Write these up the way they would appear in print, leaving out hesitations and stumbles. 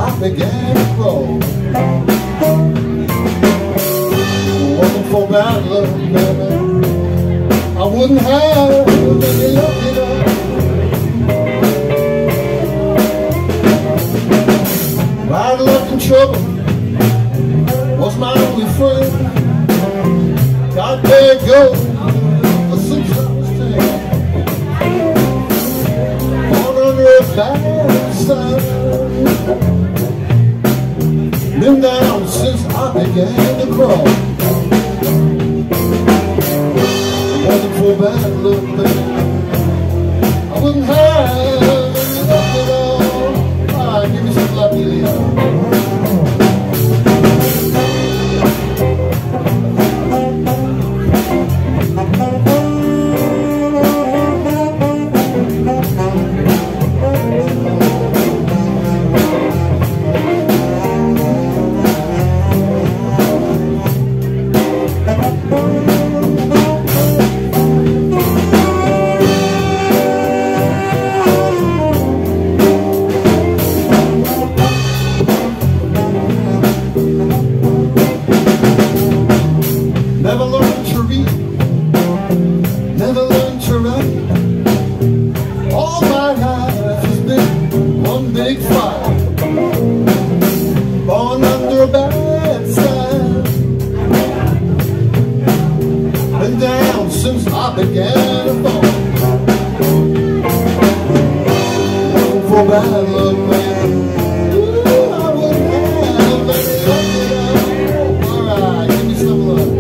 I began to grow. It wasn't for bad luck, baby, I wouldn't have any luck at all. Bad luck and trouble was my only friend. Got there go for 6 hours 10. Born under a bad sign. Been down since I began to crawl. It wasn't for bad luck, baby, I wouldn't have any luck at all. Alright, give me some lucky leader. Never learned to read, never learned to write. All my life has been one big fight. Born under a bad sign. Been down since I began to fall. Wasn't for bad luck, man. I wouldn't have any luck at all. Alright, give me some luck.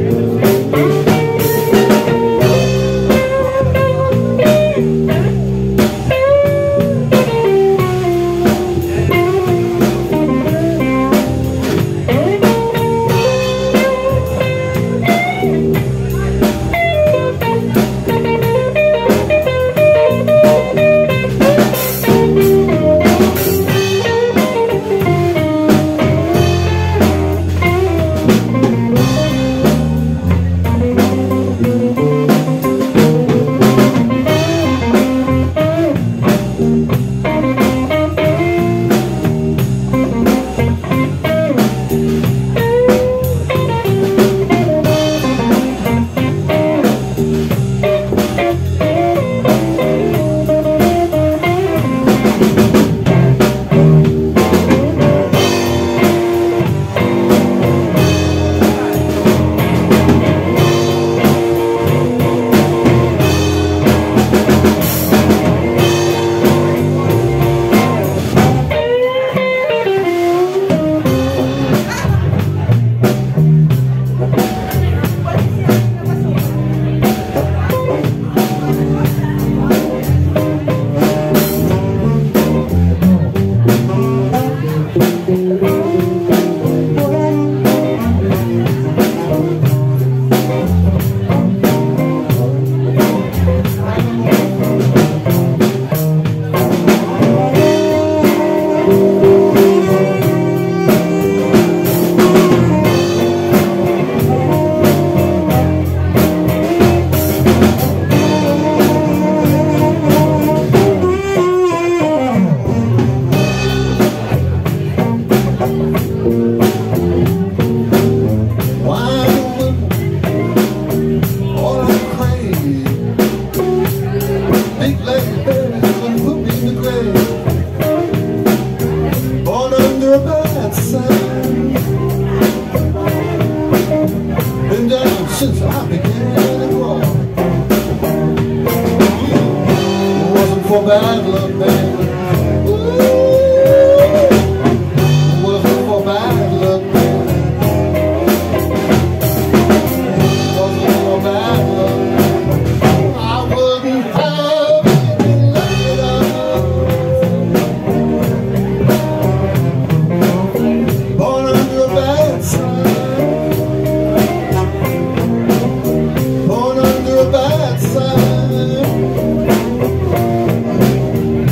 Since I began to grow, it wasn't for bad luck, baby. It wasn't for bad luck, baby. It wasn't for bad luck. I wouldn't have any luck at all. Born under a bad sign. Bad sign.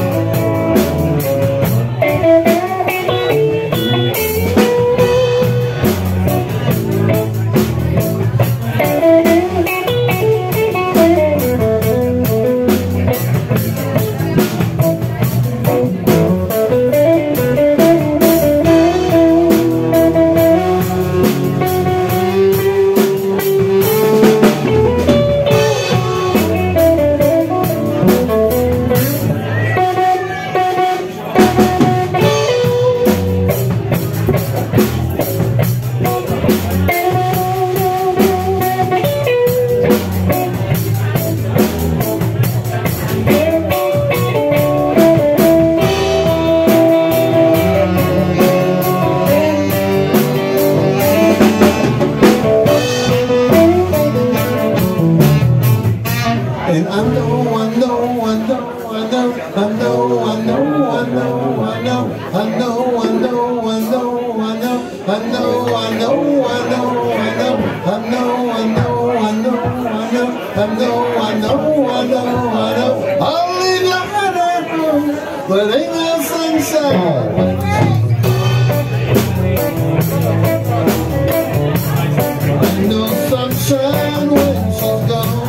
Ain't no sunshine when she's gone.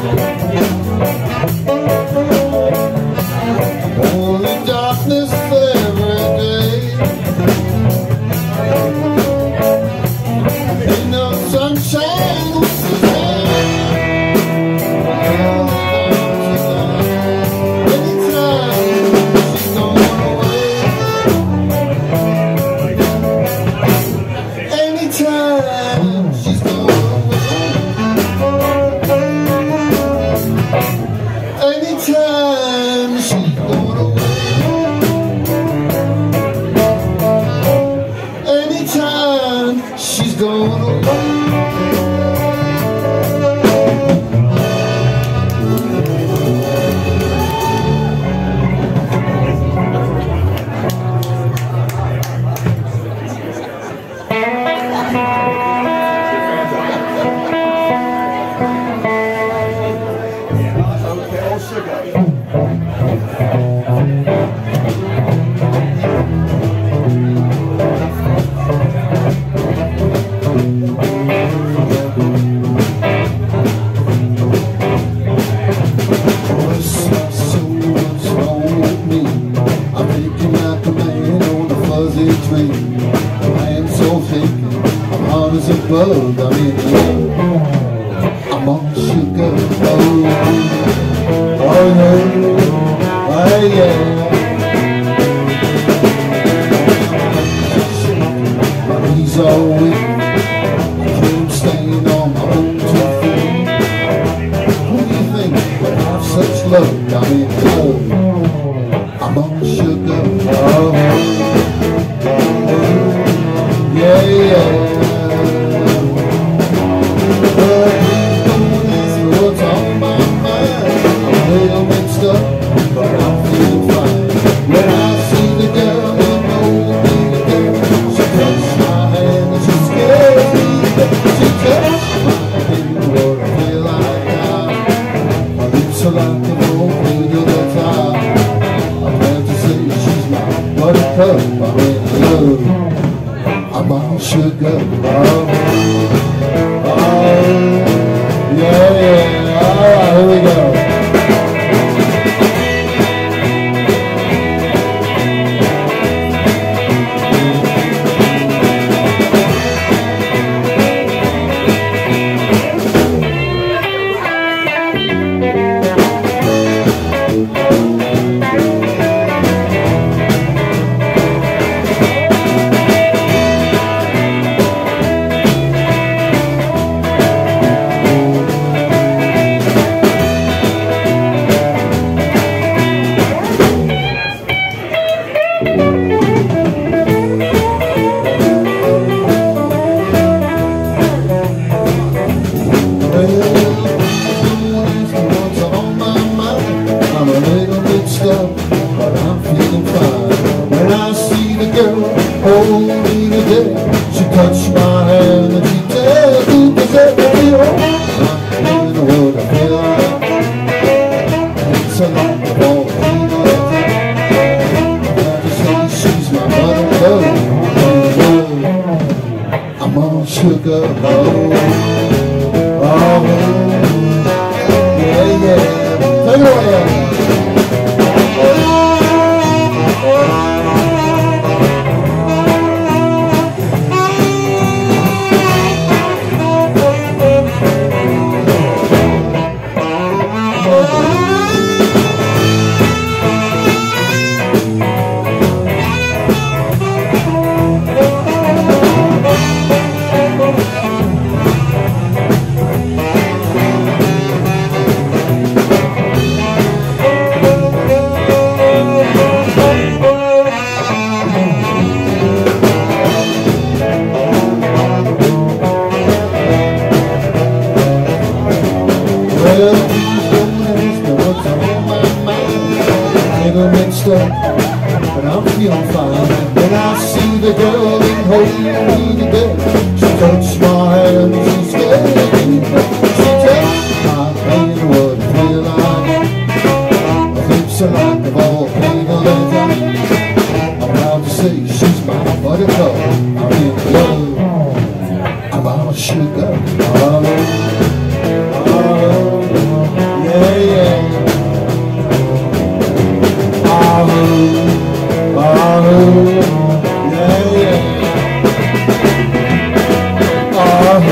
Only darkness every day. Ain't no sunshine when she's gone. She's gone away. As a bug, I'm in love. I'm on sugar. Oh no, oh yeah. My knees are weak. I keep staying on my own 2 feet. Who do you think would have such love? I'm in love. I'm on sugar. Oh yeah, yeah. I'm on sugar. Oh, yeah, yeah. All right, here we go. But I'm feeling fine. When I see the girl hold me today, she touched my hand and she tells me to set me home. I'm in the world I feel like it's a long walk. I say she's my buttercup. I'm on sugar. Oh, yeah, yeah. Take it away. about sugar. Oh, yeah, yeah. Oh, yeah, yeah. Oh,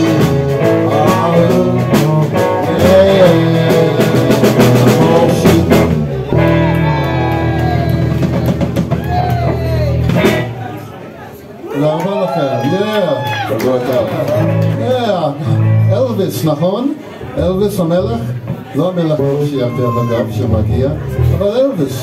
yeah, yeah. Oh, sugar. תודה רבה לכם, אלוויס, נכון? אלוויס המלך? לא המלך שיותר בגב שמגיע, אבל אלוויס.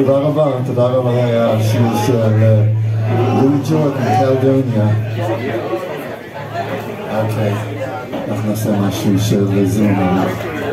תודה רבה, היה השיר של לואי ג'ורדן, קלדוניה. אוקיי, אנחנו נעשה משהו של זום.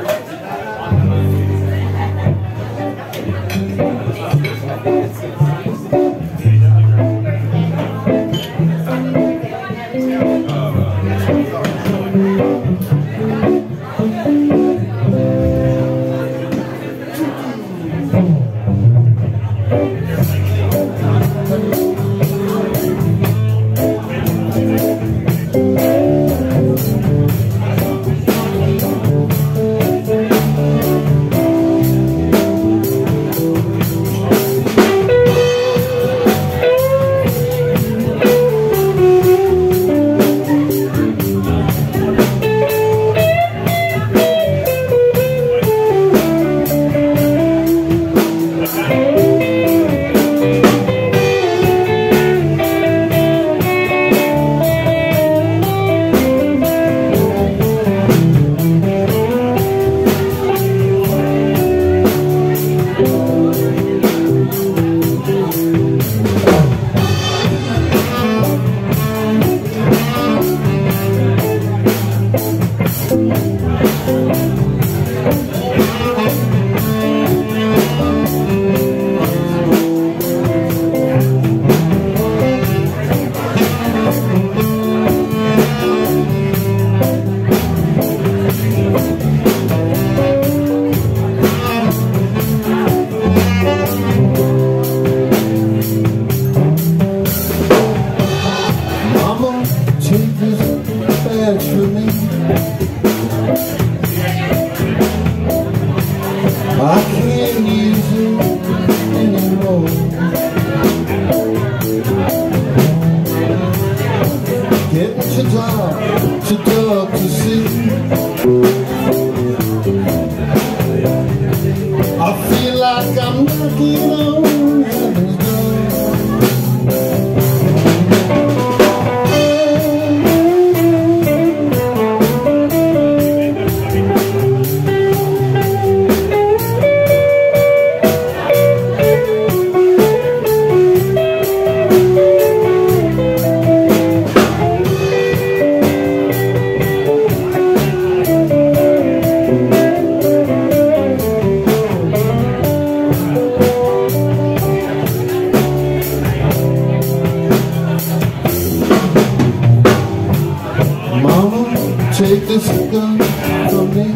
Take this gun from me.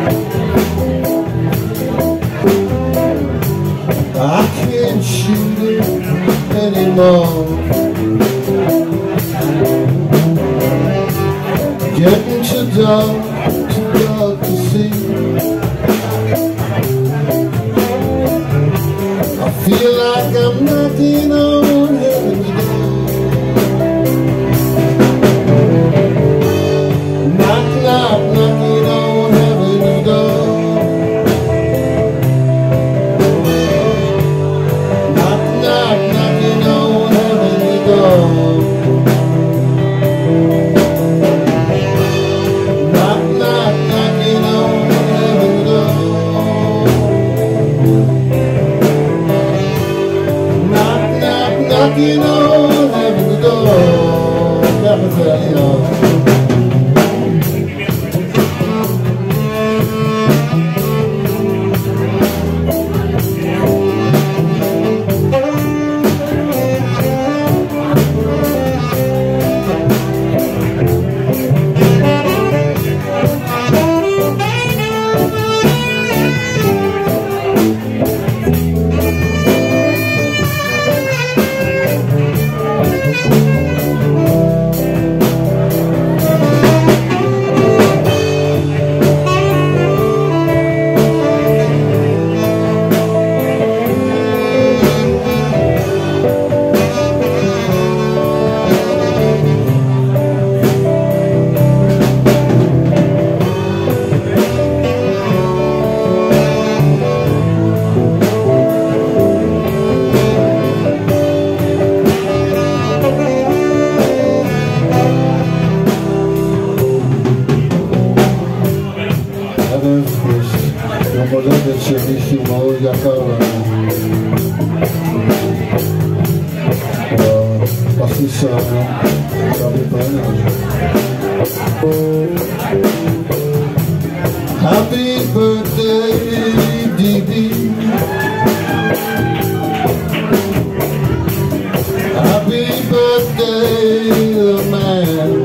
I can't shoot it anymore. Getting too dark to see. I feel like I'm knocking on heaven's door. Knocking on heaven's door. Knocking on heaven's door. Knocking on heaven's door. Knocking on heaven's door. Capital. המולדת שלי שהוא מאוד יקר לנו. is Robbie Brenner. Happy birthday, Dee. Happy birthday, man.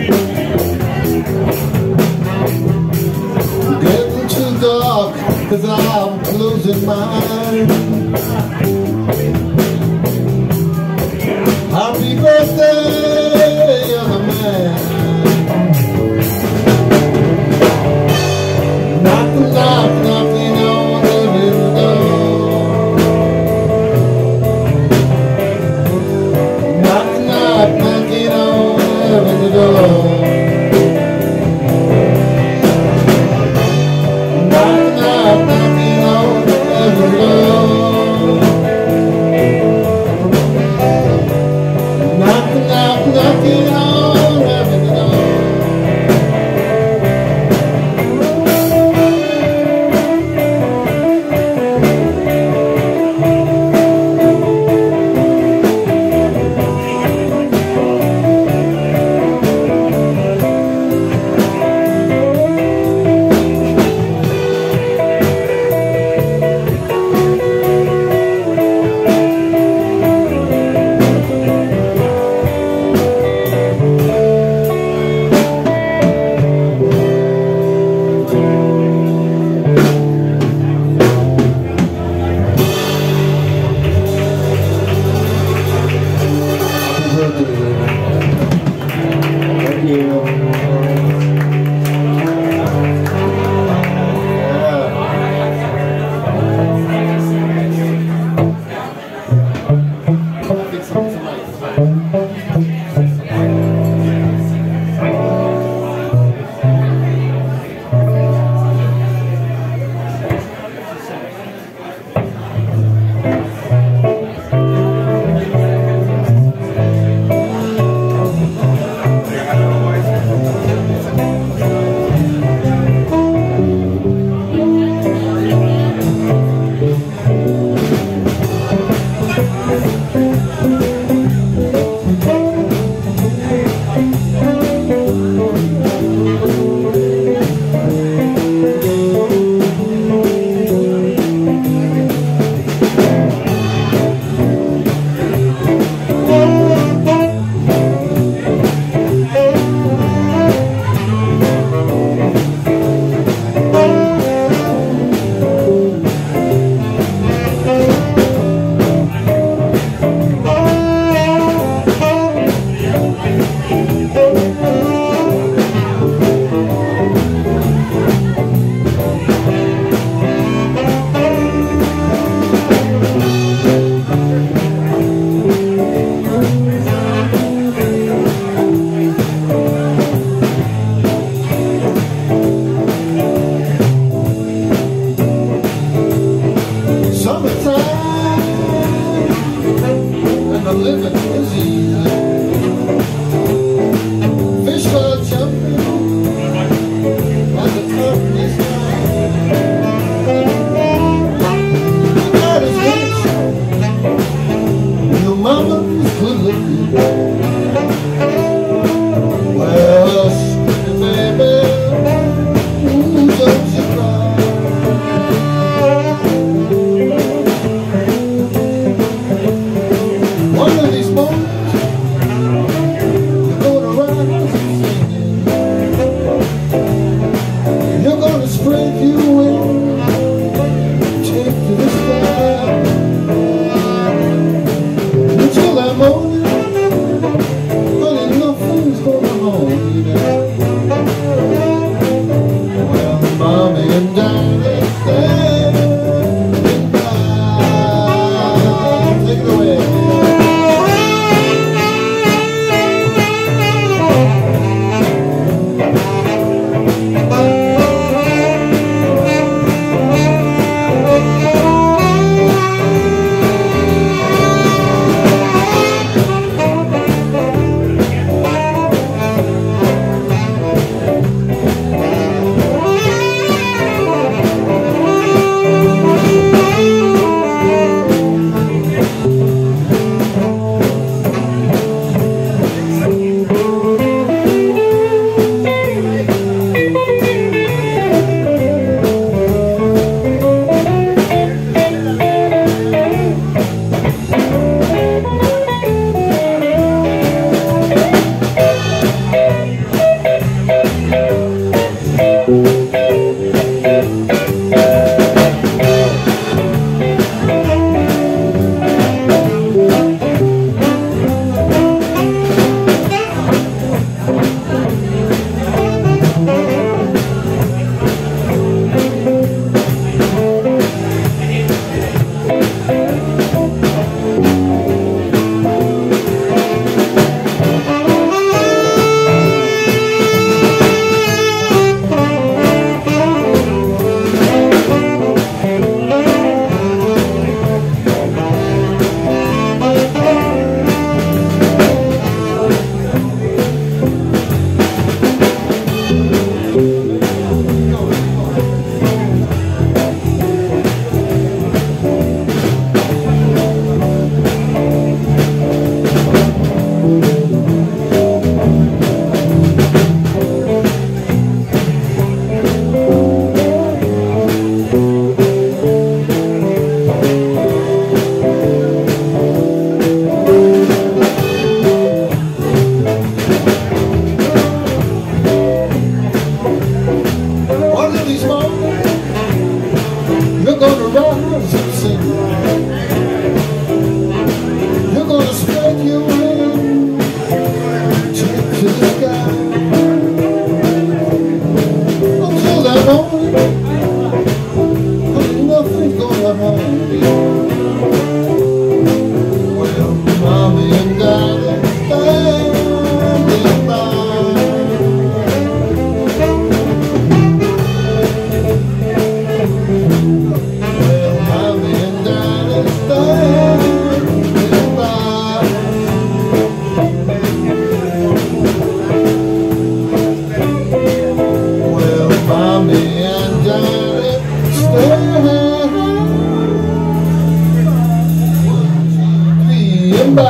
Getting too dark, 'cause I'm closing my eyes. Happy birthday, young man. Knock, knock, knocking on heaven's door. Knock, knock, knocking on heaven's door. Knock, knock, knocking on heaven's door. Knock, knock, knock. early morning, you're gonna rise and sing. You're gonna spread your wings to the sky. Until that morning, nothing's gonna harm you. Well, mommy and daddy standing by. Well, mommy and daddy standing by. Well, mommy and daddy standing by.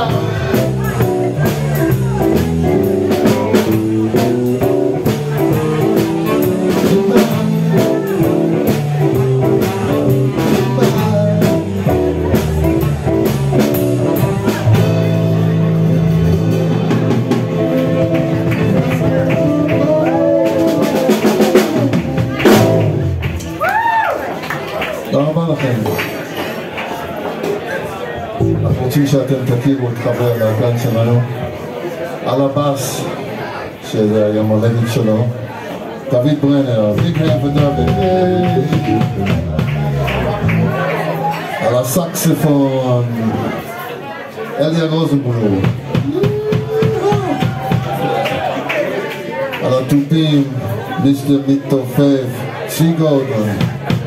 תודה רבה לכם. אנחנו רוצים שאתם תכירו את חבר הלהקה שלנו. על הבאס, שזה היום הולדת שלו, דוד ברנר, ביג הנד ודוד. על הסקספון, איילה רוזנבלו. על התופים, מיסטר מתעופף, צבי גורדון.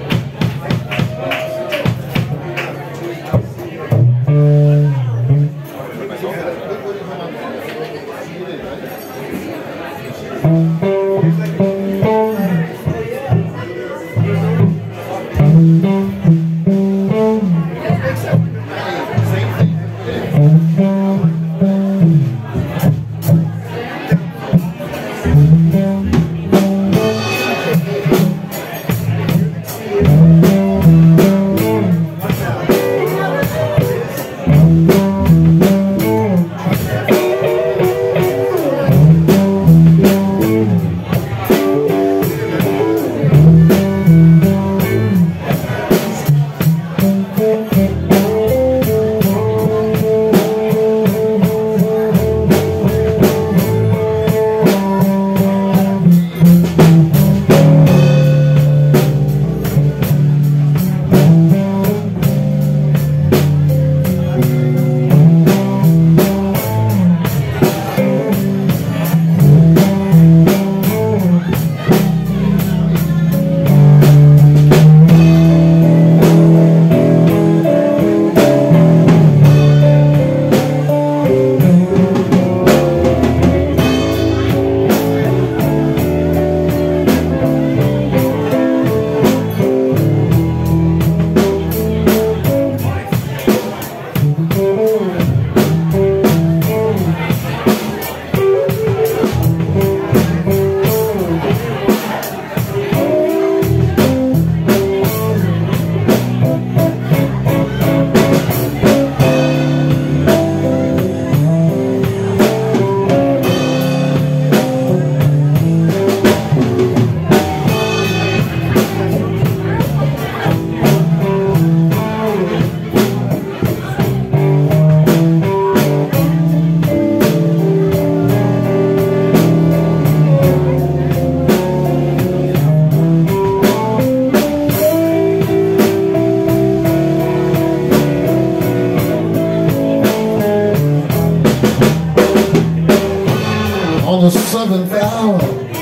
On the 7th hour,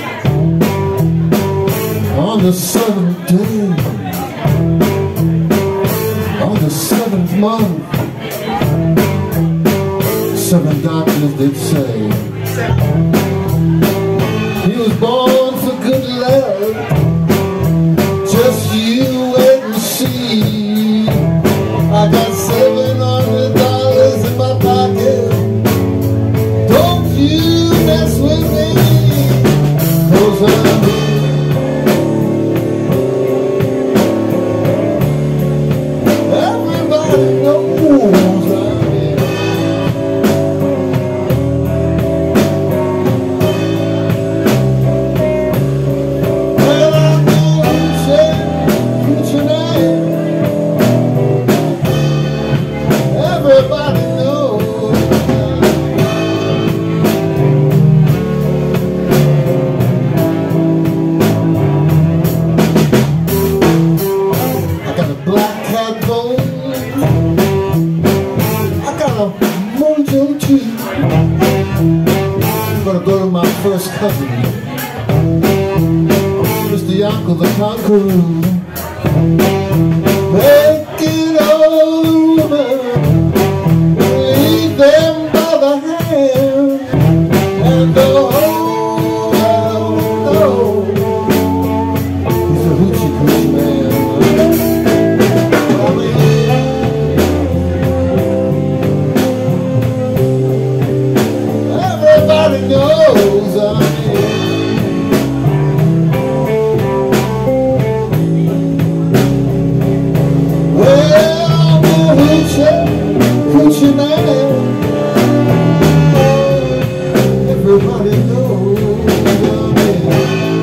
on the 7th day, on the 7th month, 7 doctors did say he was born for good love. Just you wait and see. I got $700 in my pocket. Don't you mess with me, 'cause I'm here. Everybody knows I'm here. cousin, Mr. Yanko the Conqueror. Take it over, lead them by the hand, and the whole world knows he's a hoochie coochie man. Everybody knows I'm here. Hoochie man, everybody knows I'm here.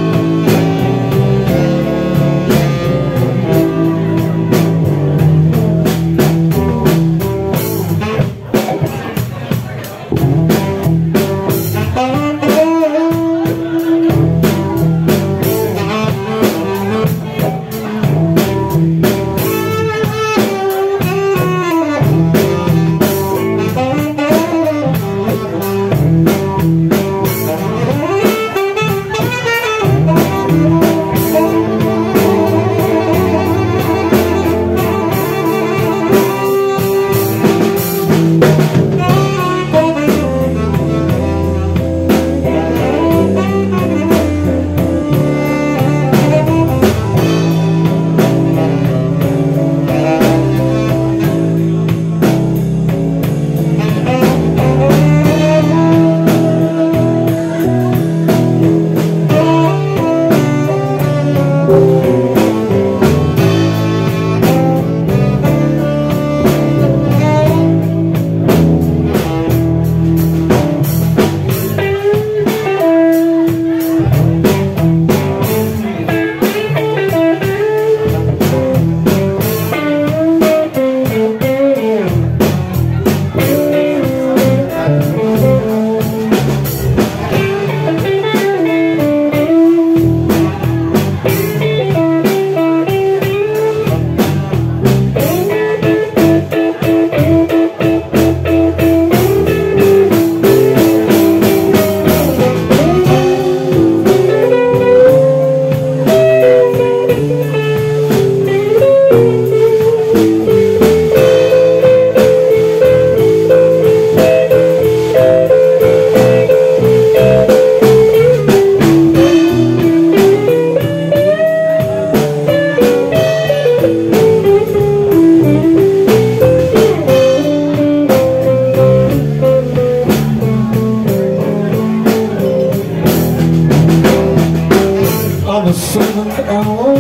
On the 7th hour,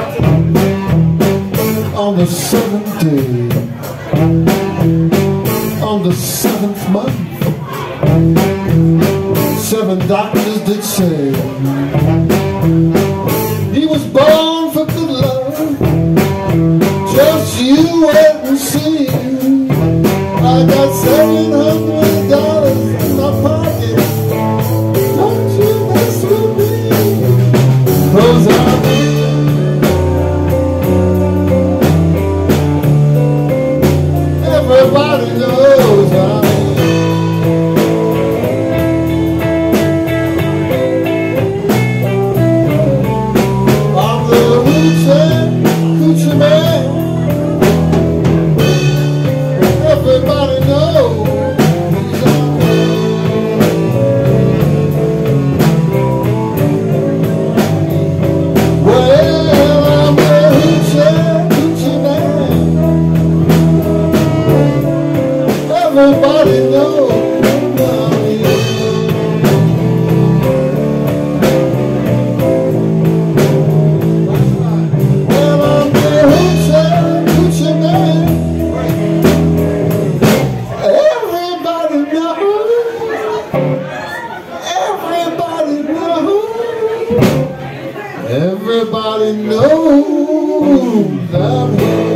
on the 7th day, on the 7th month, 7 doctors did say he was born for good love. Just you wait and see. I got $700 in my pocket. Don't you mess with me, 'cause I'm here. Everybody knows I'm here. I'm the hoochie man. Everybody knows. Everybody knows I'm here. Well, I'm the hoochie man. Everybody knows. Everybody knows. Everybody knows I'm here.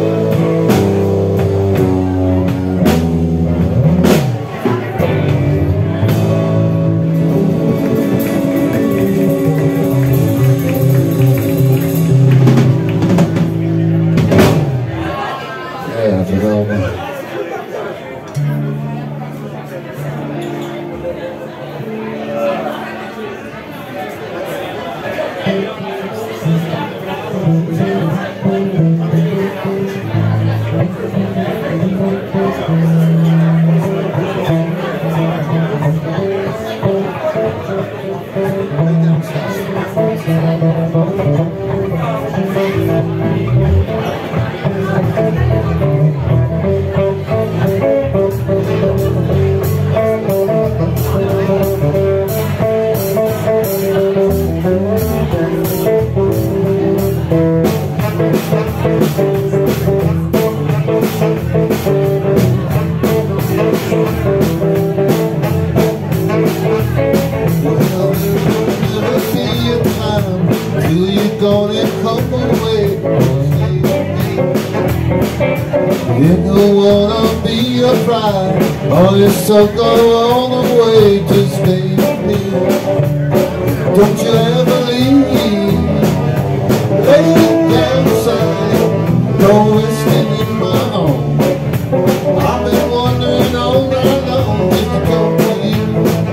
All your sucker on the way to stay with me. Don't you ever leave. Lay down side, no whiskey in my arms. I've been wondering all night long if to come to you.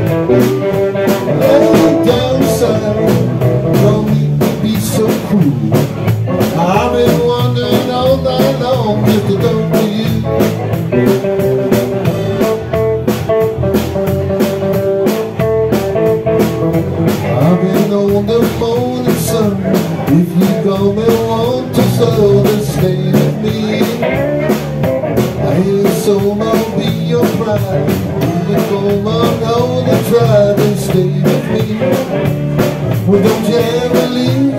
Lay down side, don't need to be so cruel. I've been wondering all night long if to come to you. On the morning sun, if you come and want to slow then stay with me. I hear so I'll be your pride. If you come and hold and try then stay with me. Well, don't you ever leave.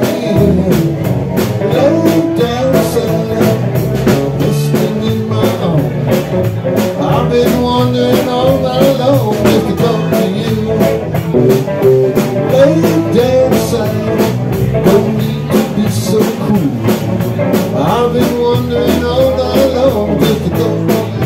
Lay down side, listening in my arms. I've been wondering all night long if to come to you. Lay down side, don't need to be so cool. I've been wondering all night long just to go.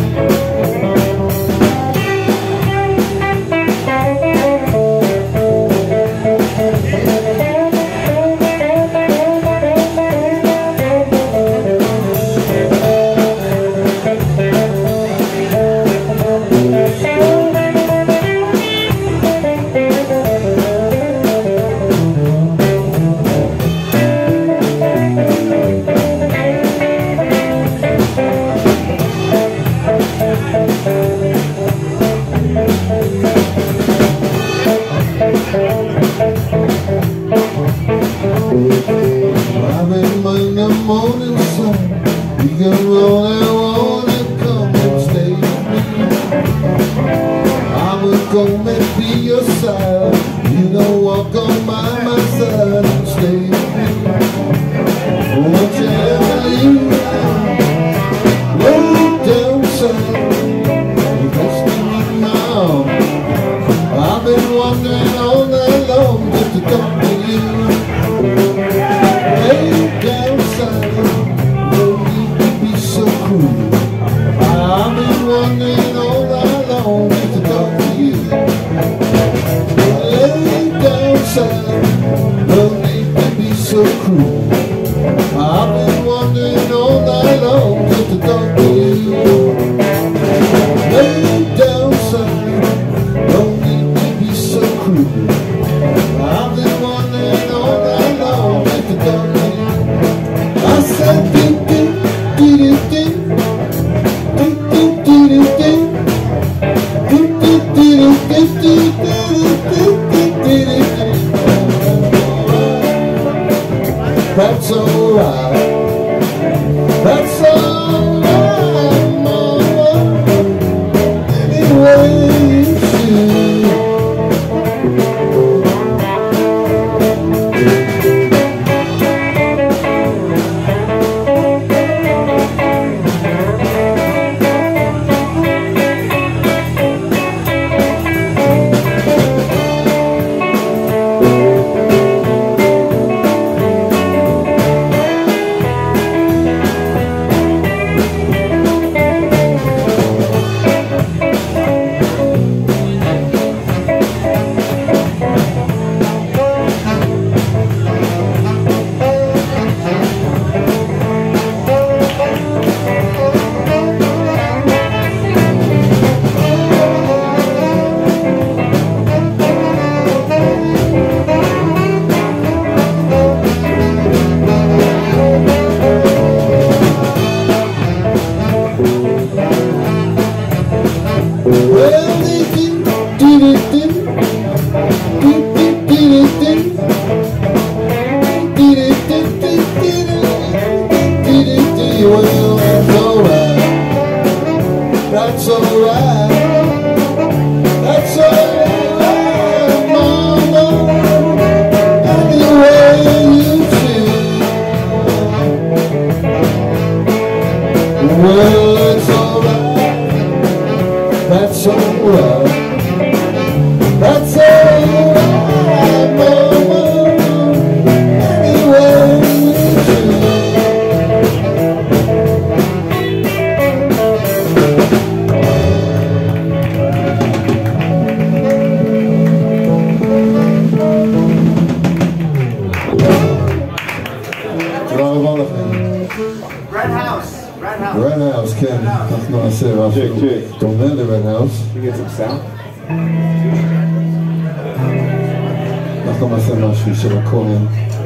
In the morning sun, you can roll and roll and come and stay with me. I will come and be your side. You know, walk on by my side and stay with me. Won't you ever leave? Lay down side, resting in my arms. I've been wondering all night long just to come to you. Lay down side, no need to be so cruel. I've been wondering all night long just to talk to you. Lay down side, no need to be so cruel. I've been wondering all night long just to talk to you. Lay down side, no need to be so cruel. I've been wondering all night long just to talk to you. I said, that's alright. That's alright, mama. Anyway, you should. Well, it's alright, that's alright, that's alright, mama, anyway we should. Red House, כן, אנחנו נעשה משהו דומה לרד האוס. אנחנו נעשה משהו של הכהן.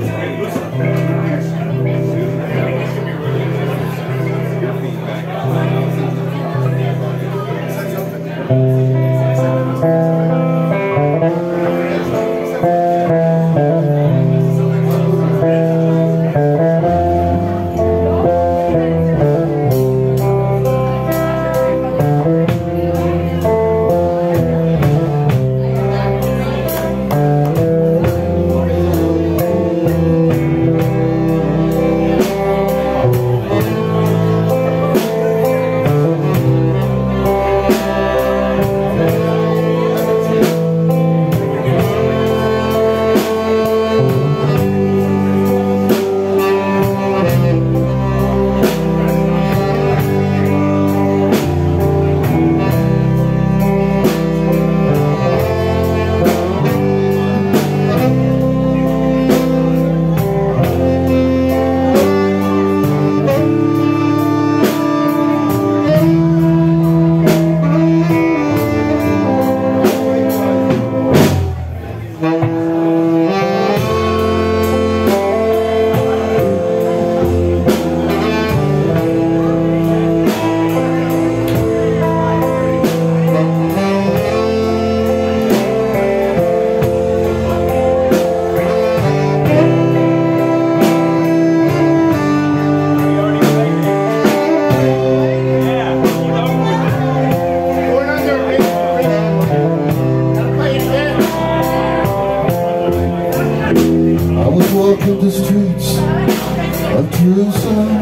Walking the streets of Jerusalem,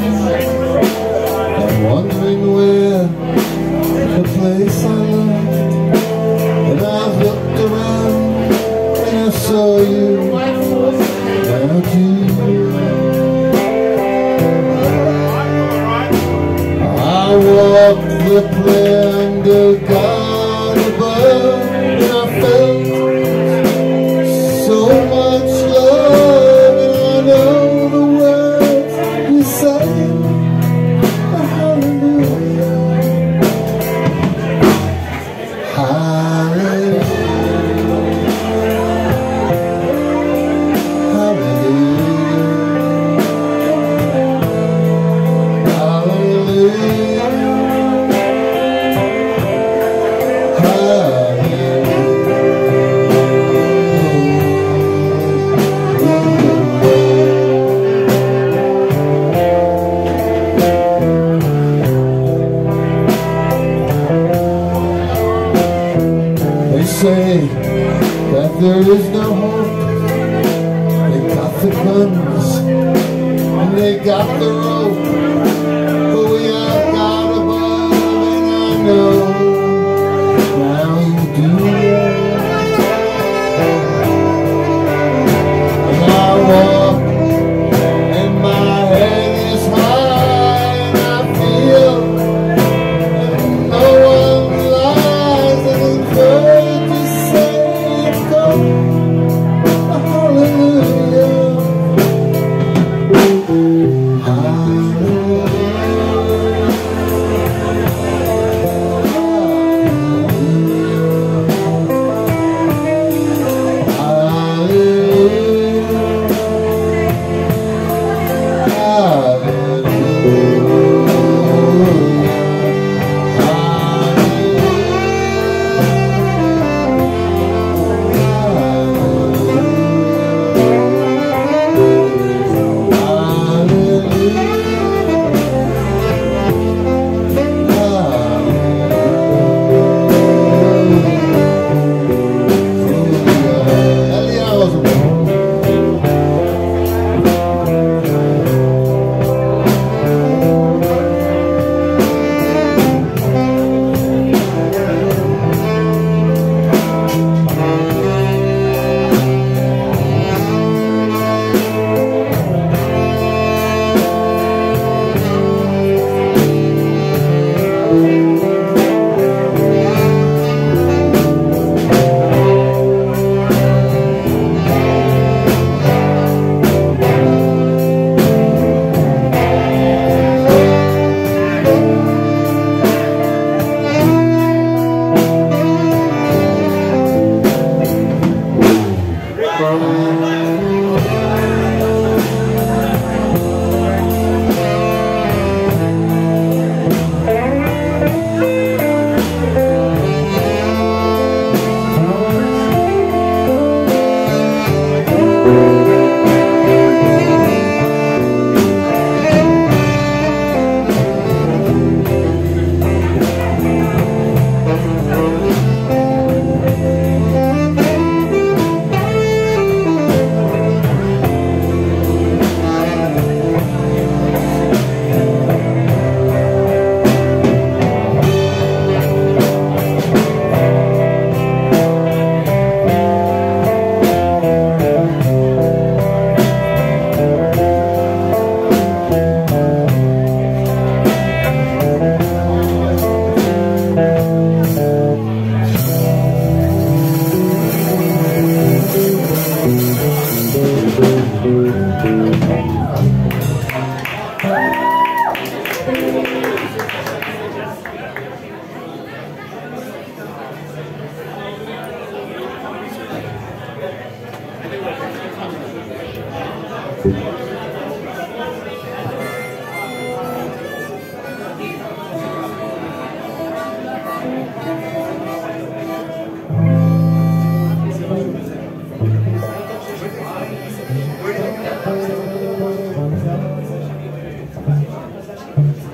I'm wondering where the place I love. And I've looked around and I saw you, now too. I walked the plain to God above, and I felt so much love. Say that there is no hope. They got the guns and they got the rope, but we have got above, and I know now you do. And I walk and my head is high, and I feel that no one lies and encourages.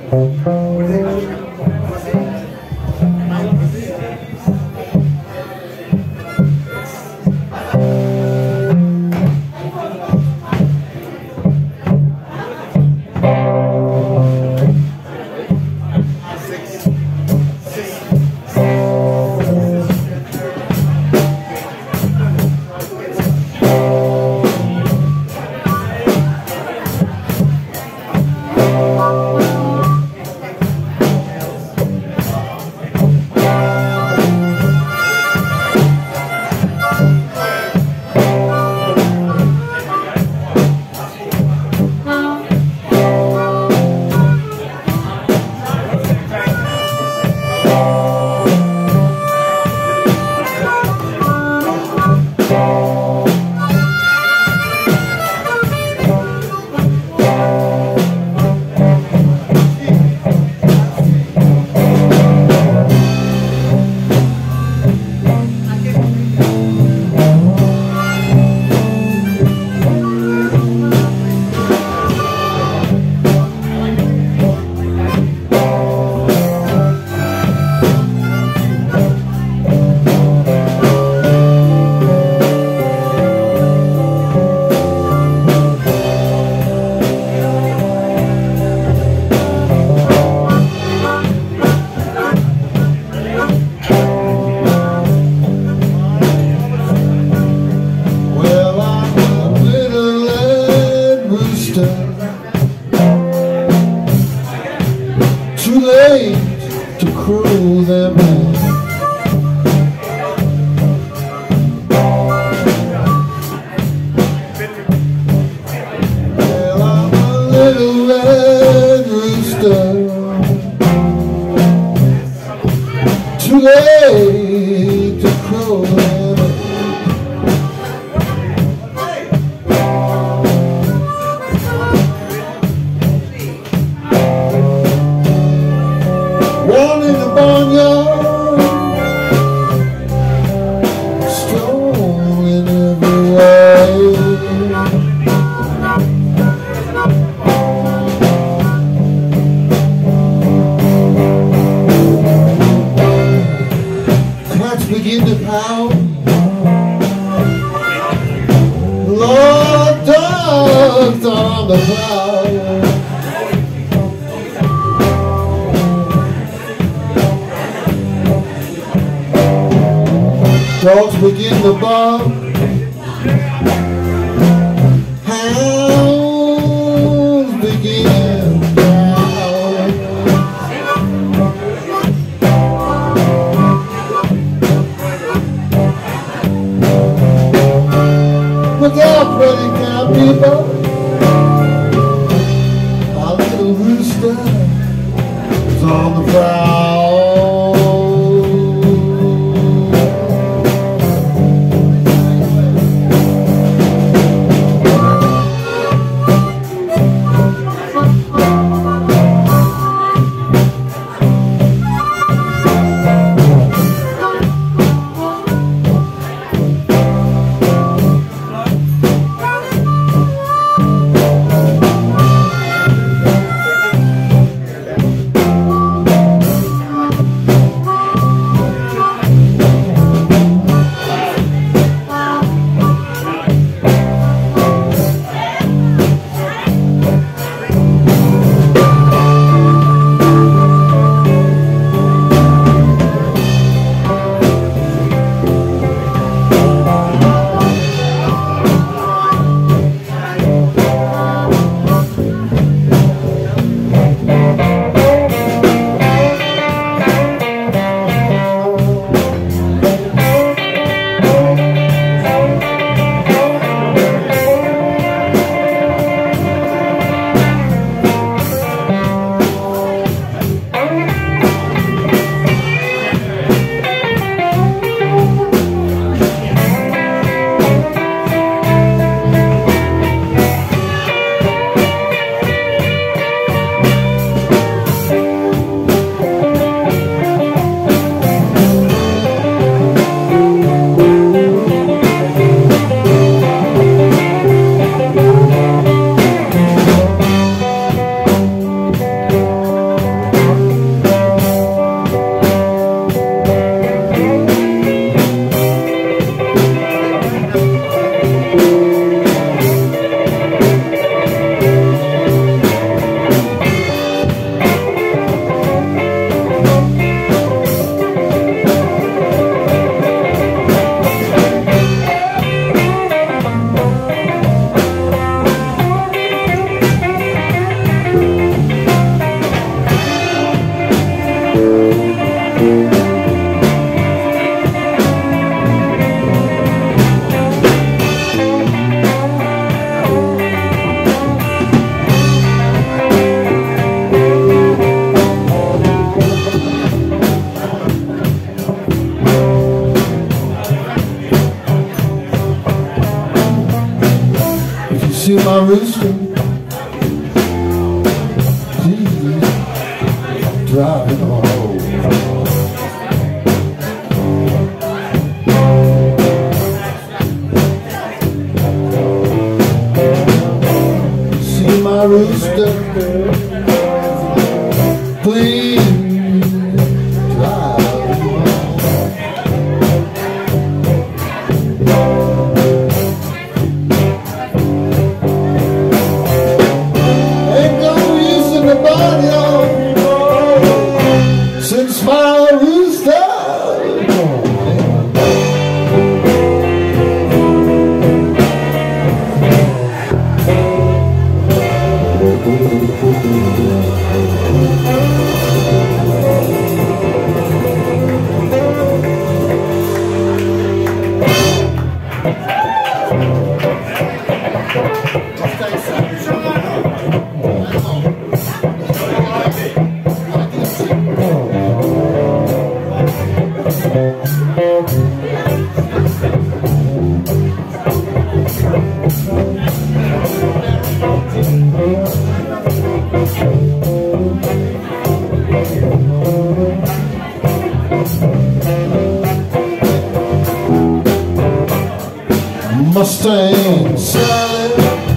Dogs begin to bark, hounds begin to howl. Look out, pretty cow people, our little rooster is on the prowl. my rooster, please drive him home. See my rooster, please drive him home. Ain't no use in the body since my rooster. Mustang Sally,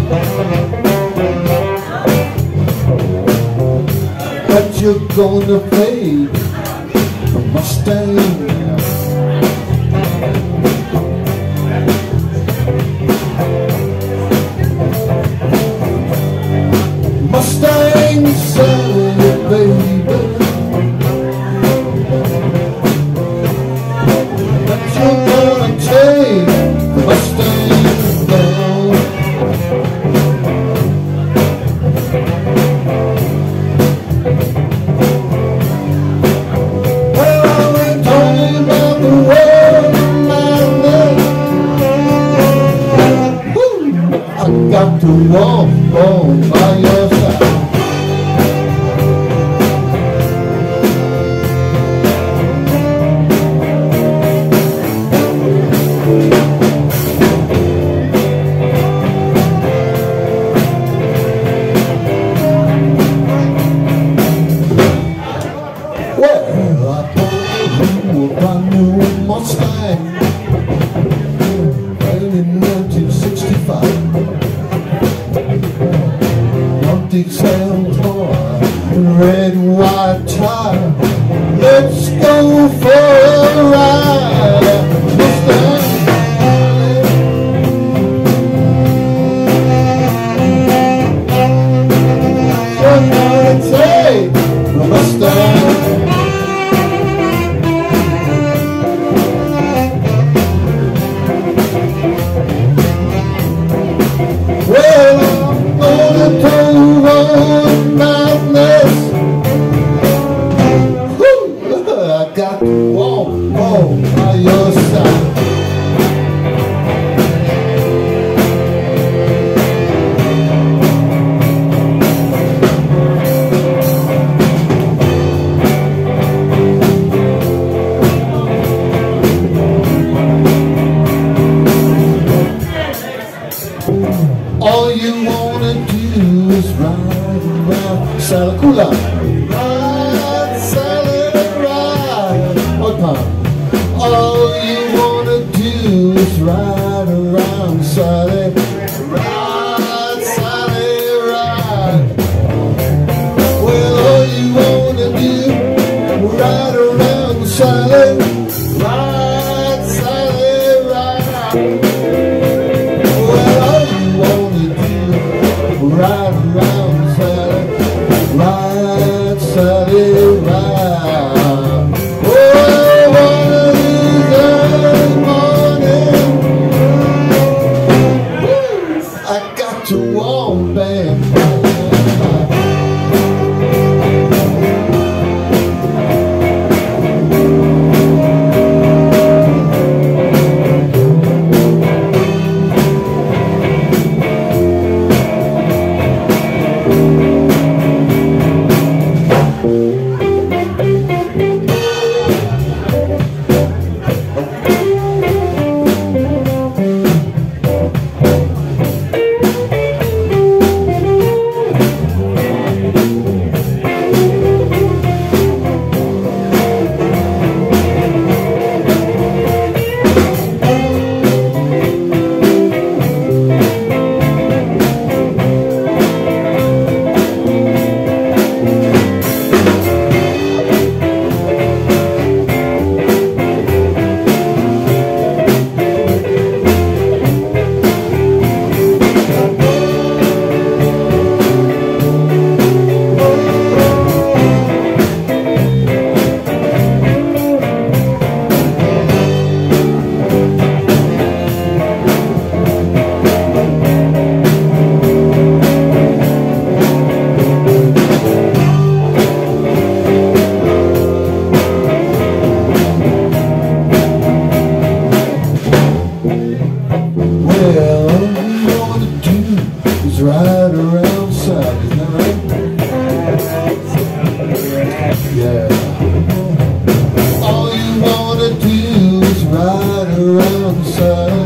but you're gonna pay Mustang. Mustang Sally, baby, but you're gonna take Mustang. Got to walk on by your side. Well, I bought you a brand new Mustang in 1965. Detailed car, red, white tie. Let's go for a ride. Mustang, you're gonna take the Mustang. Well, I'm gonna tell you madness. I got to walk by your side. All you wanna do is ride around Salakula. Ride, Sally, ride. What time? All you wanna do is ride around Sally. Ride, Sally, ride. Well, all you wanna do, ride around Sally. Ride, Sally, ride. Ride around Sally, ride, Sally, ride. Oh, one of these early mornings, I got to walk back. Yeah. All you wanna do is ride around the sun.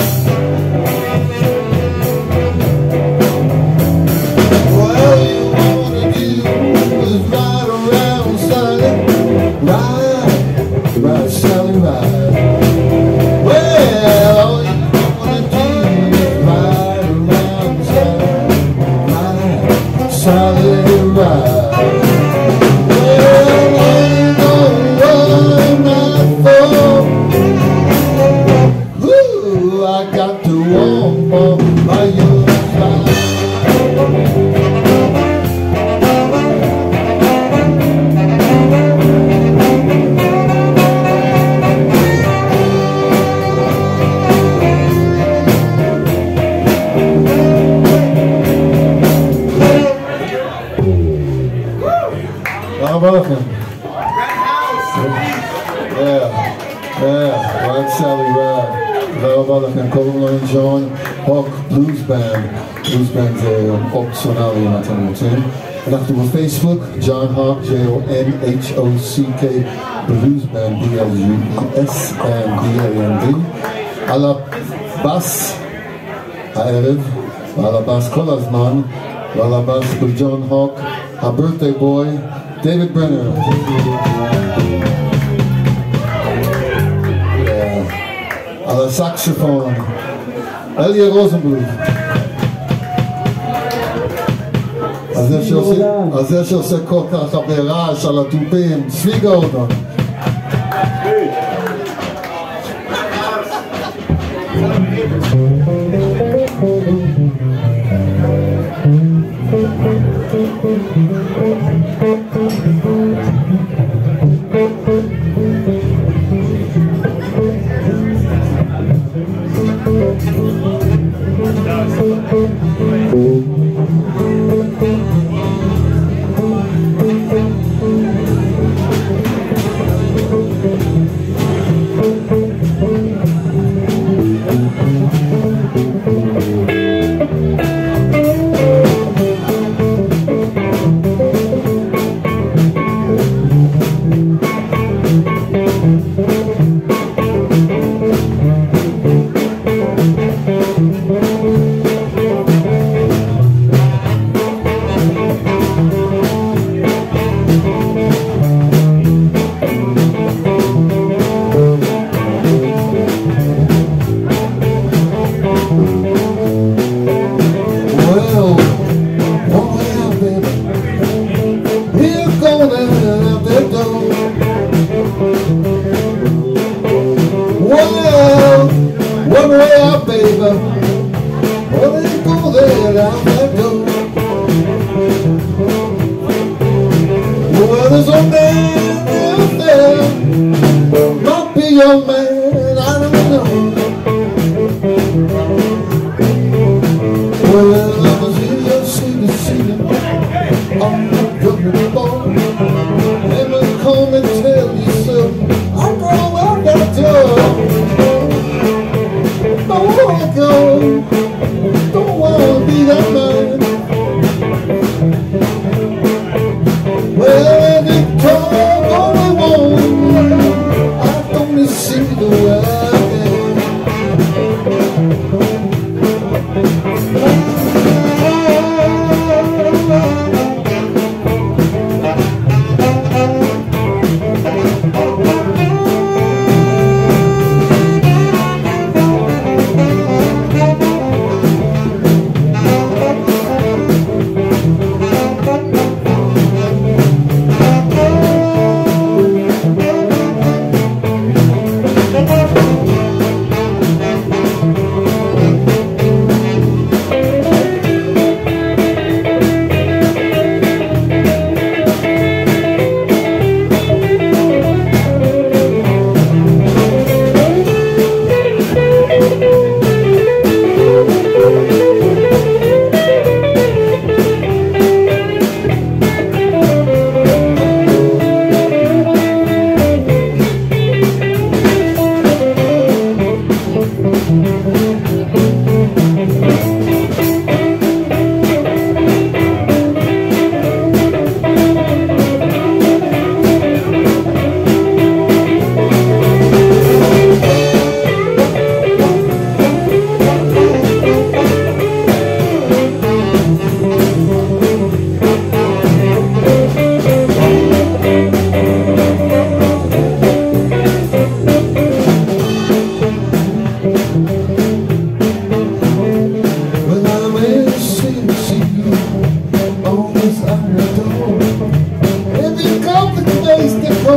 All you wanna do is ride around the sun. Ride, ride, Sally, ride. Well, all you wanna do is ride around the sun. Ride, Sally, ride. I got to walk on by your side. Welcome. Yeah, right, Sally, right. תודה רבה לכם, קוראים לנו ג'ון הוק בלוז בנד. בלוז בנד זה אופציונלי אם אתם רוצים. אנחנו בפייסבוק, ג'ון הוק, J-O-N-H-O-C-K, בלוז בנד, B-L-U-S-B-A-N-D. על הבאס הערב, ועל הבאס כל הזמן, ועל הבאס בג'ון הוק, ה-birthday boy, Dovid Brenner. על הסקסופון, איילה רוזנבלו. על זה שעושה כל כך הרבה רעש על התופים, צבי רודן.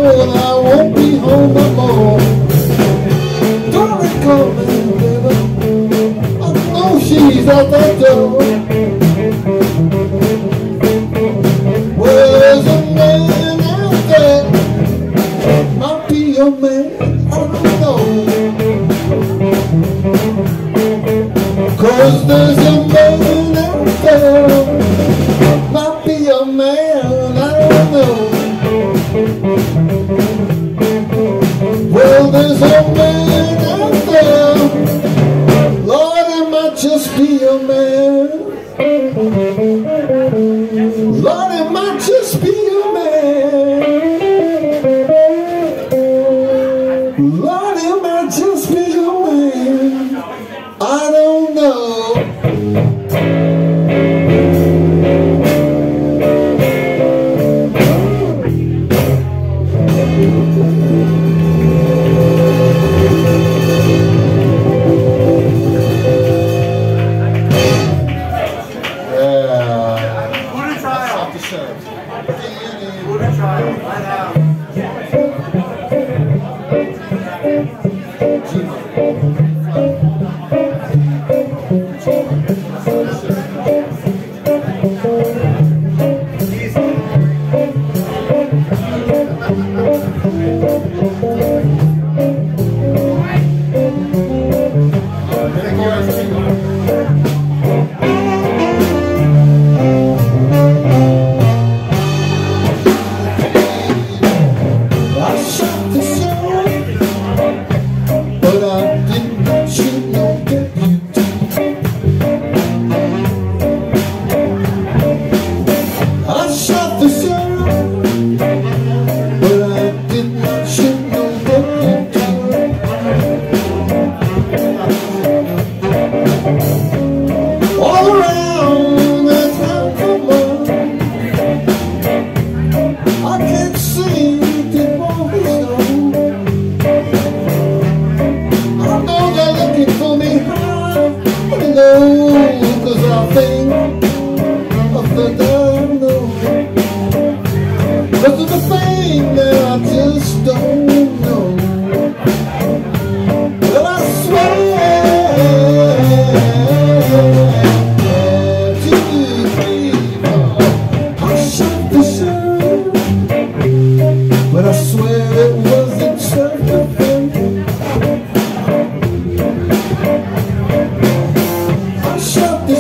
that I won't be home no more. Don't call me, baby. I know she's out that door. Well, there's a man out there, might be your man, I don't know. 'Cause there's a man out there, might be your man, I don't know. Well, there's a man out there, Lord, it might just be your man. Lord, it might just be your man. Lord, it might just be your man. I don't know.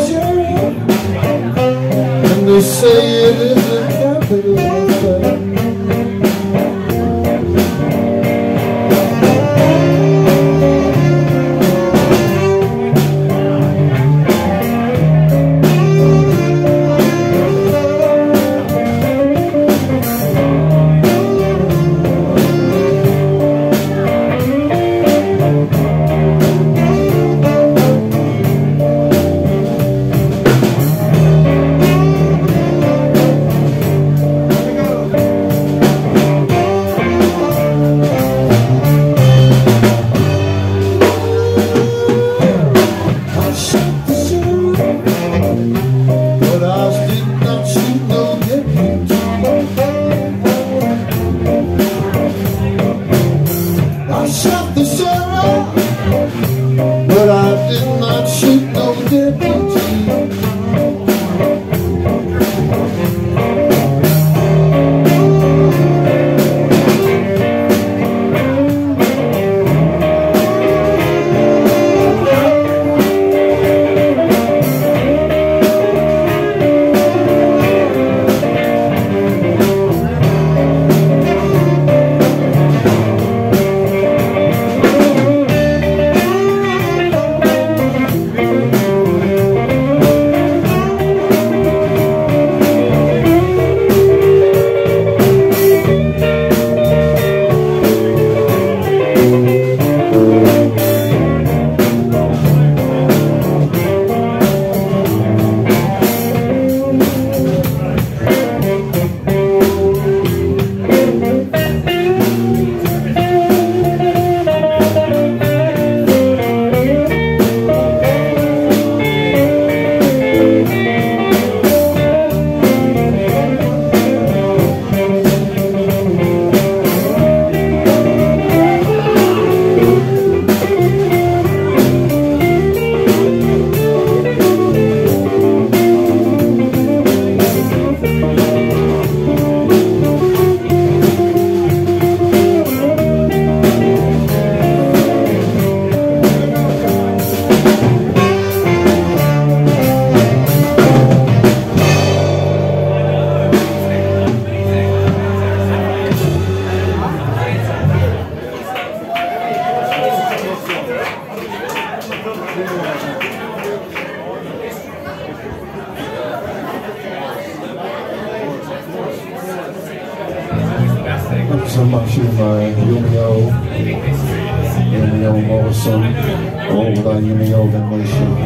Say it is a capital. much in Yumio Morrison, or without Yumio Demolition.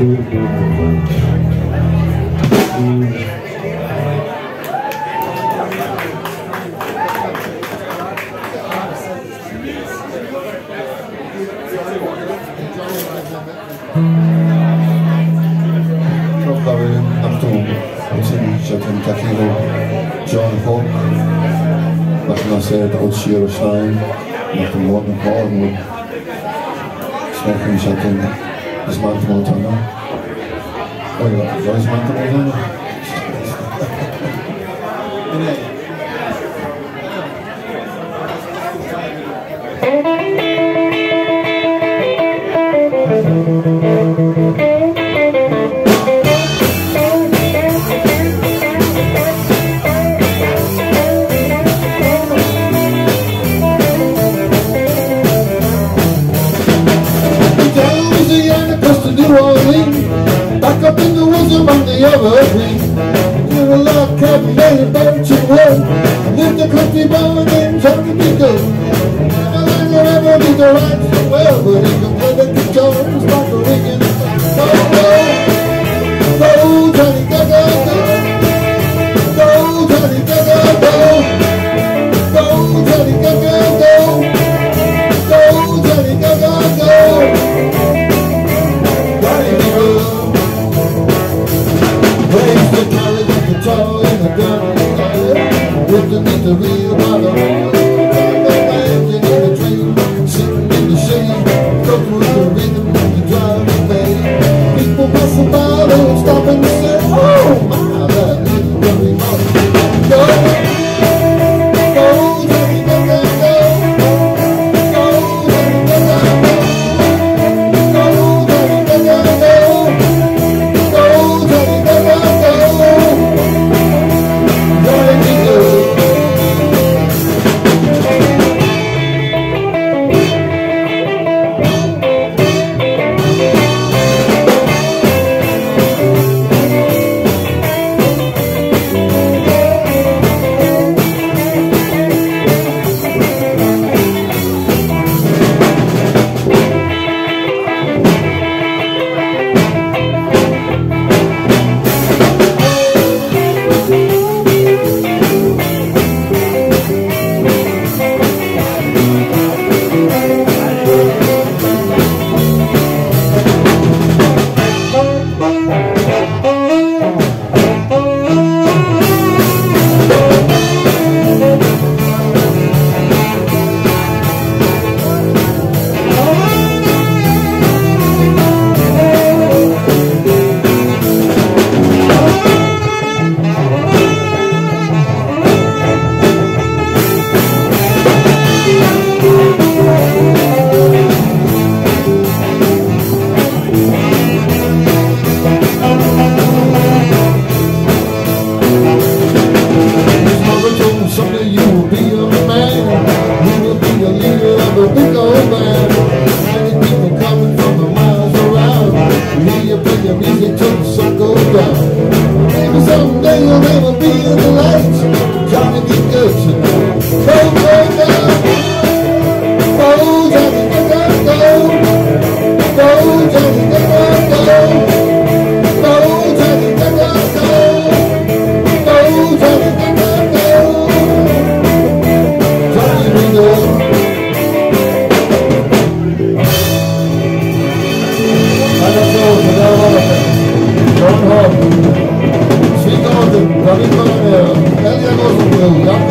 חברים, אנחנו רוצים שאתם תכירו ג'ון הוק. אנחנו נעשה את עוד שיר או שניים. אנחנו מאוד שמחים שאתם הזמנתם אותנו. אוי, לא הזמנתם אותנו? הנה. Back up in the woods among the evergreen, did a log cabin made of birch and wood. Lived a country boy named Johnny B. Good. Never ever be the right so well, but he could play the guitar and start the ringing. Go, go, go, Johnny, go, go, go. Go, Johnny, go, go, go. Go, Johnny, go, go, go. Go, Johnny, go, go, go. Plays the college guitar and the gun with the misery about the engine in the tree, sitting in the shade, go through the rhythm of the driving bay. People passing by, they would stop and say, oh my, that little dirty mother. Go, go, Johnny, go, go, go. Go, Johnny, go, go, go. Go, Johnny, go, go, go. Go, Johnny, go, go, go. Johnny be good. Jon Hock, Tzvi, Dovid, Brenner, Eyla Rosenblu,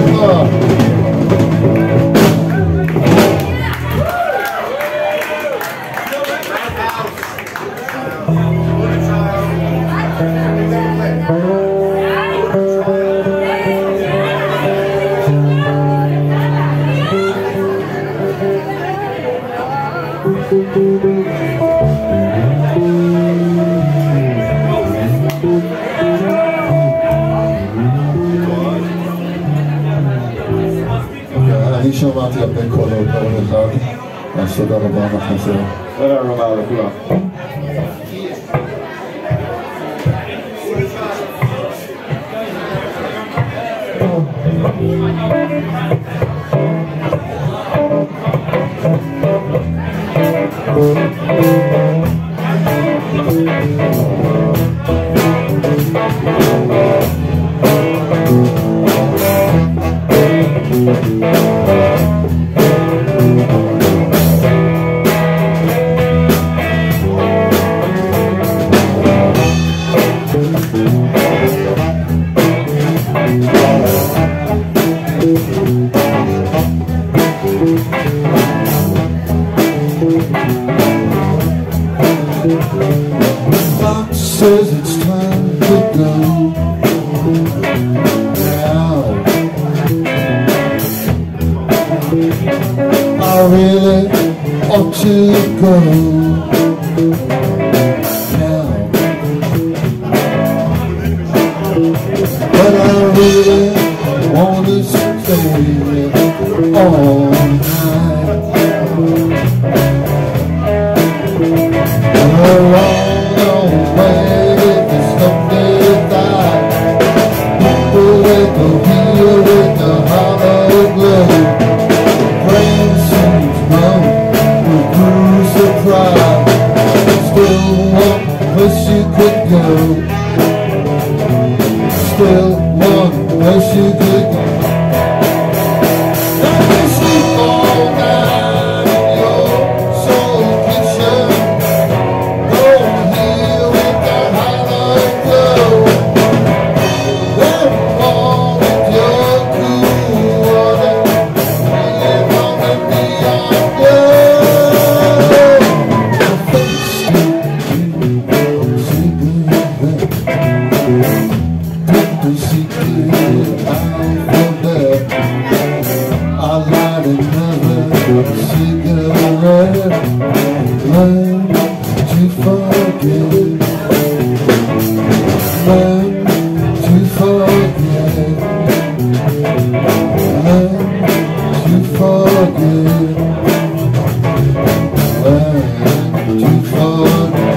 אני שמעתי הרבה קולות בעוד אחד, אז תודה רבה לכם. תודה רבה לכולם. Clock says it's time to go now. I really ought to go now, but I really want to stay all night. Still one place you could go. Let me sleep all night in your soul kitchen. Go here with the highlight glow. Then fall with your cool water. Live on the neon glow. The secret alphabet. I light another cigarette. Learn to forget. Learn to forget. Learn to forget. Learn to forget.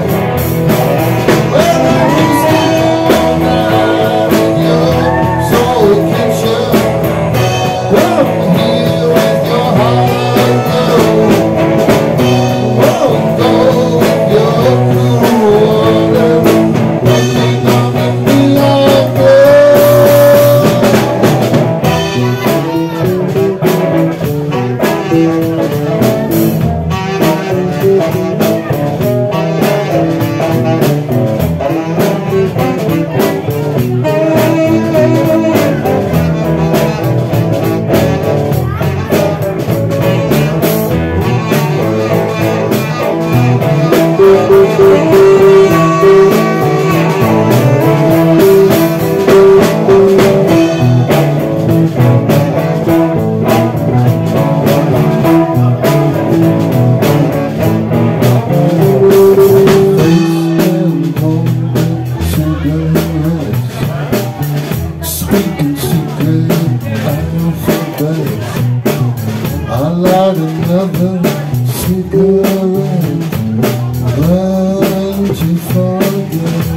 I light another cigarette. Learn to forget.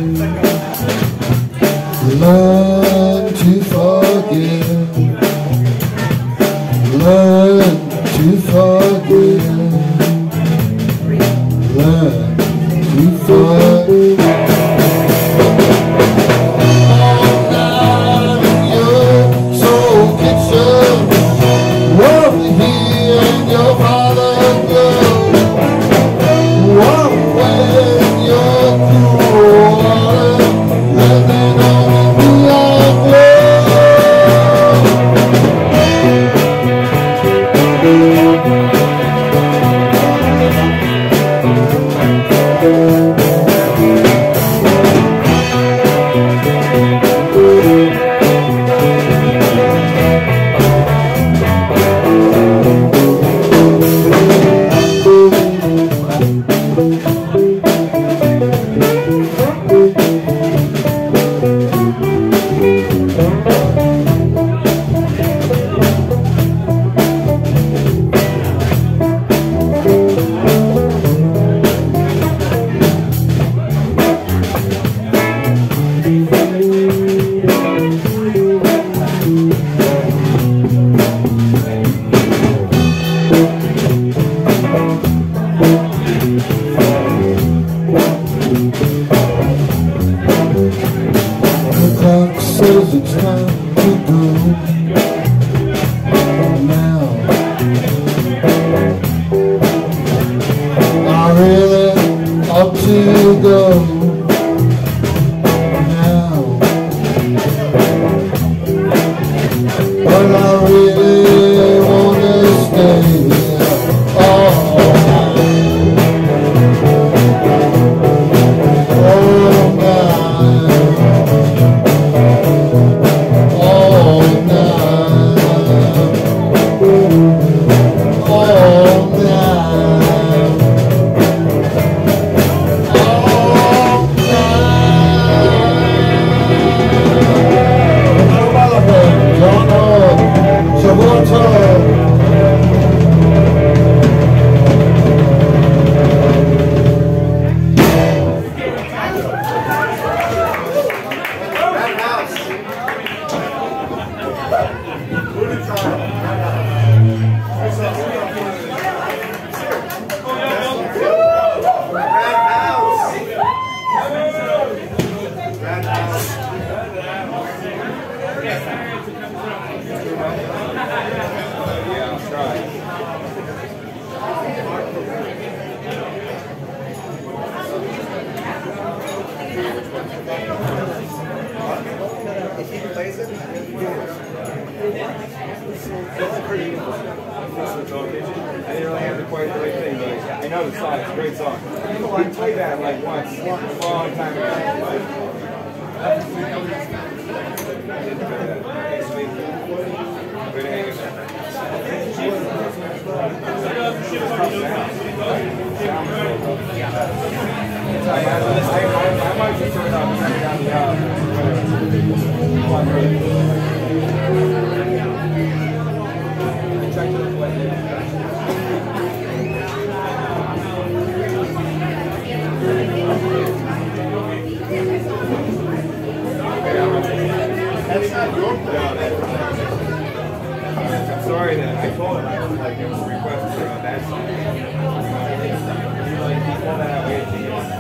Learn to forget. Learn to forget. Learn to forget. says it's time to go now. I really ought to go now, but I really want to stay here all night. pretty easy. I didn't really have quite the right thing, but I know the song. It's a great song. I played that like once, a long time ago. Good hanging there. I might just turn it up and turn it down the That's not your problem. I'm sorry that I told him like it was requested for that song. He pulled that out way too much.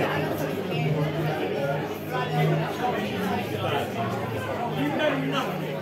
You know nothing.